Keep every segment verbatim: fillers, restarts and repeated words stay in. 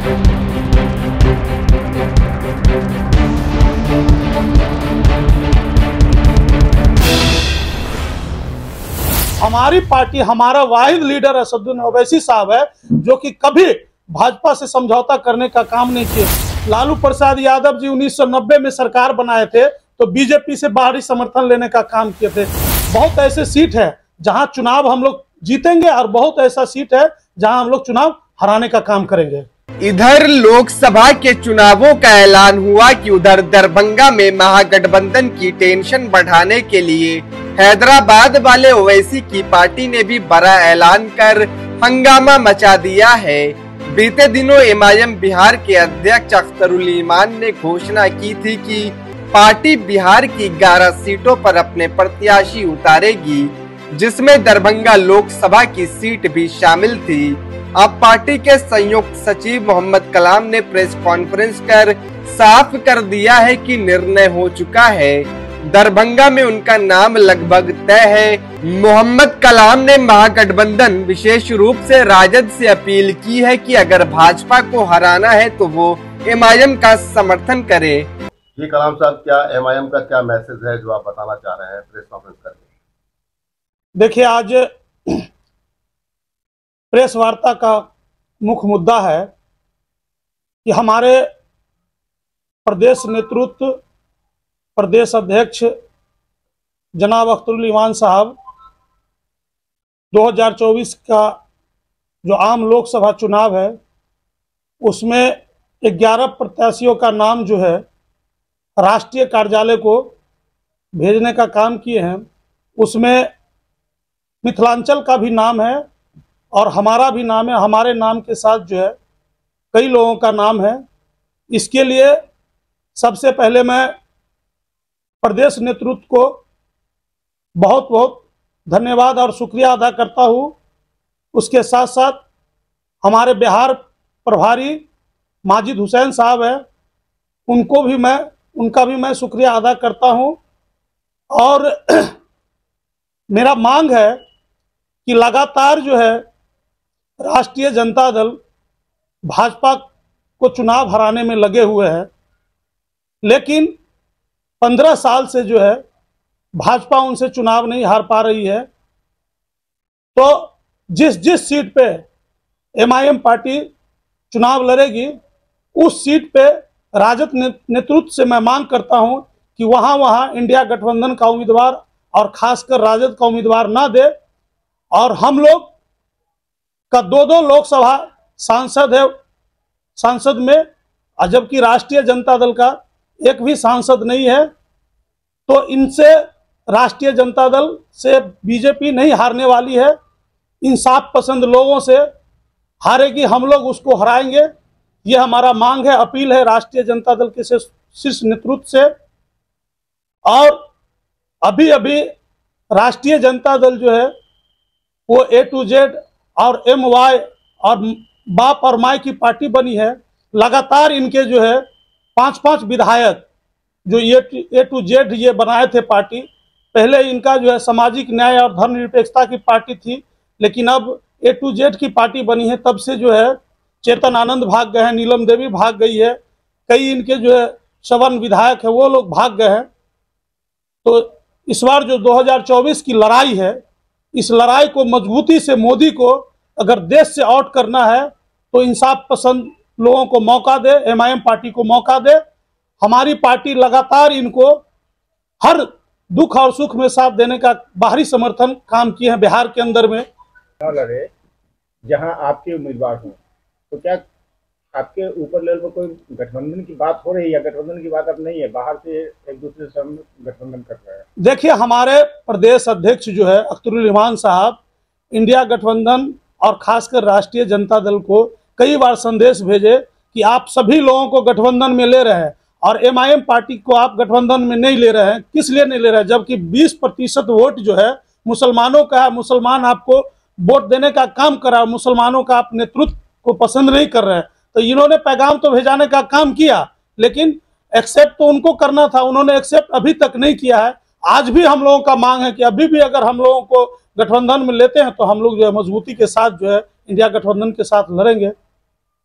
हमारी पार्टी, हमारा वाहिद लीडर असदुद्दीन ओवैसी साहब है, जो कि कभी भाजपा से समझौता करने का काम नहीं किया। लालू प्रसाद यादव जी उन्नीस सौ नब्बे में सरकार बनाए थे तो बीजेपी से बाहरी समर्थन लेने का काम किए थे। बहुत ऐसे सीट है जहां चुनाव हम लोग जीतेंगे और बहुत ऐसा सीट है जहां हम लोग चुनाव हराने का काम करेंगे। इधर लोकसभा के चुनावों का ऐलान हुआ कि उधर दरभंगा में महागठबंधन की टेंशन बढ़ाने के लिए हैदराबाद वाले ओवैसी की पार्टी ने भी बड़ा ऐलान कर हंगामा मचा दिया है। बीते दिनों एम आई एम बिहार के अध्यक्ष अख्तरुल ईमान ने घोषणा की थी कि पार्टी बिहार की ग्यारह सीटों पर अपने प्रत्याशी उतारेगी, जिसमें दरभंगा लोकसभा की सीट भी शामिल थी। अब पार्टी के संयुक्त सचिव मोहम्मद कलाम ने प्रेस कॉन्फ्रेंस कर साफ कर दिया है कि निर्णय हो चुका है, दरभंगा में उनका नाम लगभग तय है। मोहम्मद कलाम ने महागठबंधन विशेष रूप से राजद से अपील की है कि अगर भाजपा को हराना है तो वो एम आई एम का समर्थन करे। जी कलाम साहब, क्या एम आई एम का क्या मैसेज है जो आप बताना चाह रहे हैं प्रेस कॉन्फ्रेंस करके? देखिए, आज प्रेस वार्ता का मुख्य मुद्दा है कि हमारे प्रदेश नेतृत्व, प्रदेश अध्यक्ष जनाब अख्तरुल ईमान साहब दो हज़ार चौबीस का जो आम लोकसभा चुनाव है उसमें ग्यारह प्रत्याशियों का नाम जो है राष्ट्रीय कार्यालय को भेजने का काम किए हैं। उसमें मिथिलांचल का भी नाम है और हमारा भी नाम है। हमारे नाम के साथ जो है कई लोगों का नाम है। इसके लिए सबसे पहले मैं प्रदेश नेतृत्व को बहुत बहुत धन्यवाद और शुक्रिया अदा करता हूँ। उसके साथ साथ हमारे बिहार प्रभारी माजिद हुसैन साहब हैं, उनको भी मैं उनका भी मैं शुक्रिया अदा करता हूँ। और मेरा मांग है कि लगातार जो है राष्ट्रीय जनता दल भाजपा को चुनाव हराने में लगे हुए हैं, लेकिन पंद्रह साल से जो है भाजपा उनसे चुनाव नहीं हार पा रही है। तो जिस जिस सीट पे एम आई एम पार्टी चुनाव लड़ेगी उस सीट पे राजद नेतृत्व से मैं मांग करता हूं कि वहां वहां इंडिया गठबंधन का उम्मीदवार और खासकर राजद का उम्मीदवार ना दे। और हम लोग का दो दो लोकसभा सांसद है सांसद में, जबकि राष्ट्रीय जनता दल का एक भी सांसद नहीं है। तो इनसे राष्ट्रीय जनता दल से बीजेपी नहीं हारने वाली है, इंसाफ पसंद लोगों से हारेगी, हम लोग उसको हराएंगे। ये हमारा मांग है, अपील है राष्ट्रीय जनता दल के शीर्ष नेतृत्व से। और अभी अभी राष्ट्रीय जनता दल जो है वो ए टू जेड और एम वाई और बाप और माई की पार्टी बनी है। लगातार इनके जो है पांच पांच विधायक जो ये ए टू जेड ये बनाए थे पार्टी, पहले इनका जो है सामाजिक न्याय और धर्मनिरपेक्षता की पार्टी थी, लेकिन अब ए टू जेड की पार्टी बनी है। तब से जो है चेतन आनंद भाग गए हैं, नीलम देवी भाग गई है, कई इनके जो है सवन विधायक है वो लोग भाग गए हैं। तो इस बार जो दो हज़ार चौबीस की लड़ाई है, इस लड़ाई को मजबूती से मोदी को अगर देश से आउट करना है तो इंसाफ पसंद लोगों को मौका दे, एम आई एम पार्टी को मौका दे। हमारी पार्टी लगातार इनको हर दुख और सुख में साथ देने का बाहरी समर्थन काम किए हैं बिहार के अंदर में। लड़े जहां आपके उम्मीदवार हों, तो क्या आपके ऊपर लेवल पर कोई गठबंधन की बात हो रही है या गठबंधन की बात अब नहीं है, बाहर से एक दूसरे से हम गठबंधन कर रहे हैं? देखिए, हमारे प्रदेश अध्यक्ष जो है अख्तरुल ईमान साहब इंडिया गठबंधन और खासकर राष्ट्रीय जनता दल को कई बार संदेश भेजे कि आप सभी लोगों को गठबंधन में ले रहे हैं और एम आई एम पार्टी को आप गठबंधन में नहीं ले रहे हैं। किस लिए नहीं ले रहे हैं? जबकि बीस प्रतिशत वोट जो है मुसलमानों का है, मुसलमान आपको वोट देने का काम करा, मुसलमानों का आप नेतृत्व को पसंद नहीं कर रहे हैं। तो इन्होंने पैगाम तो भेजाने का काम किया, लेकिन एक्सेप्ट तो उनको करना था, उन्होंने एक्सेप्ट अभी तक नहीं किया है। आज भी हम लोगों का मांग है कि अभी भी अगर हम लोगों को गठबंधन में लेते हैं तो हम लोग जो है मजबूती के साथ जो है इंडिया गठबंधन के साथ लड़ेंगे।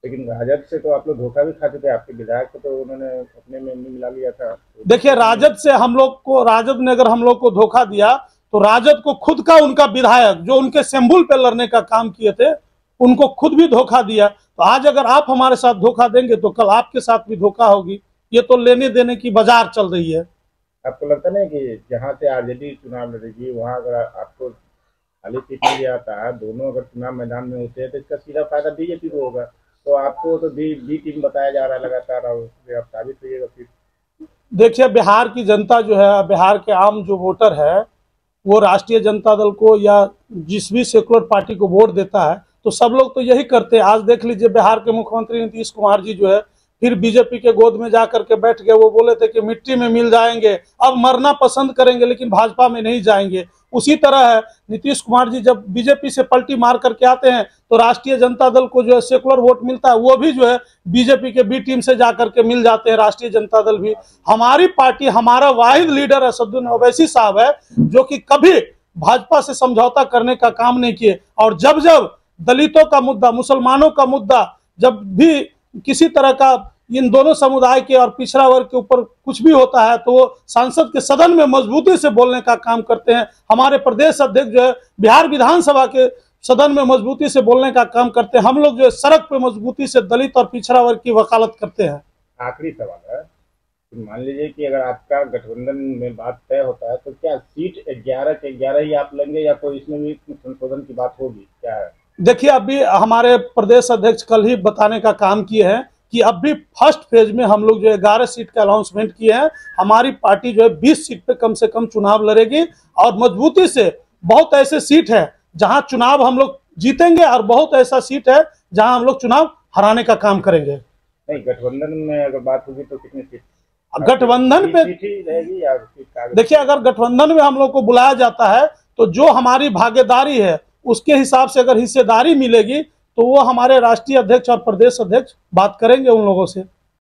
लेकिन राजद से तो आप लोग धोखा भी खा चुके हैं, आपके विधायक को तो उन्होंने अपने में मिला लिया था। देखिए, राजद से हम लोग को, राजद ने अगर हम लोग को धोखा दिया तो राजद को खुद का उनका विधायक जो उनके सिंबल पे लड़ने का काम किए थे उनको खुद भी धोखा दिया। तो आज अगर आप हमारे साथ धोखा देंगे तो कल आपके साथ भी धोखा होगी। ये तो लेने देने की बाजार चल रही है। आपको लगता नहीं कि जहां से आरजेडी चुनाव लड़ेगी वहां अगर आपको खाली सीट मिल जाता है, दोनों अगर चुनाव मैदान में होते हैं तो इसका सीधा फायदा बीजेपी को होगा। तो आपको तो बी बी टीम बताया जा रहा है लगातार, और आप साबित होइएगा फिर। देखिए, बिहार की जनता जो है, बिहार के आम जो वोटर है वो राष्ट्रीय जनता दल को या जिस भी सेकुलर पार्टी को वोट देता है तो सब लोग तो यही करते हैं। आज देख लीजिए, बिहार के मुख्यमंत्री नीतीश कुमार जी जो है फिर बीजेपी के गोद में जाकर के बैठ गए। वो बोले थे कि मिट्टी में मिल जाएंगे, अब मरना पसंद करेंगे लेकिन भाजपा में नहीं जाएंगे। उसी तरह है, नीतीश कुमार जी जब बीजेपी से पलटी मार करके आते हैं तो राष्ट्रीय जनता दल को जो है सेकुलर वोट मिलता है, वो भी जो है बीजेपी के बी टीम से जाकर के मिल जाते हैं। राष्ट्रीय जनता दल भी, हमारी पार्टी, हमारा वाहिद लीडर असदुद्दीन ओवैसी साहब है जो कि कभी भाजपा से समझौता करने का काम नहीं किए। और जब जब दलितों का मुद्दा, मुसलमानों का मुद्दा, जब भी किसी तरह का इन दोनों समुदाय के और पिछड़ा वर्ग के ऊपर कुछ भी होता है तो वो सांसद के सदन में मजबूती से बोलने का काम करते हैं। हमारे प्रदेश अध्यक्ष जो है बिहार विधानसभा के सदन में मजबूती से बोलने का काम करते हैं। हम लोग जो है सड़क पे मजबूती से दलित और पिछड़ा वर्ग की वकालत करते हैं। आखिरी सवाल है, मान लीजिए कि अगर आपका गठबंधन में बात तय होता है तो क्या सीट ग्यारह के ग्यारह ही आप लेंगे या कोई इसमें भी संशोधन की बात होगी, क्या है? देखिए, अभी हमारे प्रदेश अध्यक्ष कल ही बताने का काम किए हैं कि अभी फर्स्ट फेज में हम लोग जो है ग्यारह सीट का अनाउंसमेंट किए हैं। हमारी पार्टी जो है बीस सीट पे कम से कम चुनाव लड़ेगी और मजबूती से। बहुत ऐसे सीट है जहां चुनाव हम लोग जीतेंगे और बहुत ऐसा सीट है जहां हम लोग चुनाव हराने का काम करेंगे। नहीं, गठबंधन में अगर बात होगी तो कितनी सीट गठबंधन पे रहेगी या? देखिए, अगर गठबंधन में हम लोग को बुलाया जाता है तो जो हमारी भागीदारी है उसके हिसाब से अगर हिस्सेदारी मिलेगी तो वो हमारे राष्ट्रीय अध्यक्ष और प्रदेश अध्यक्ष बात करेंगे उन लोगों से।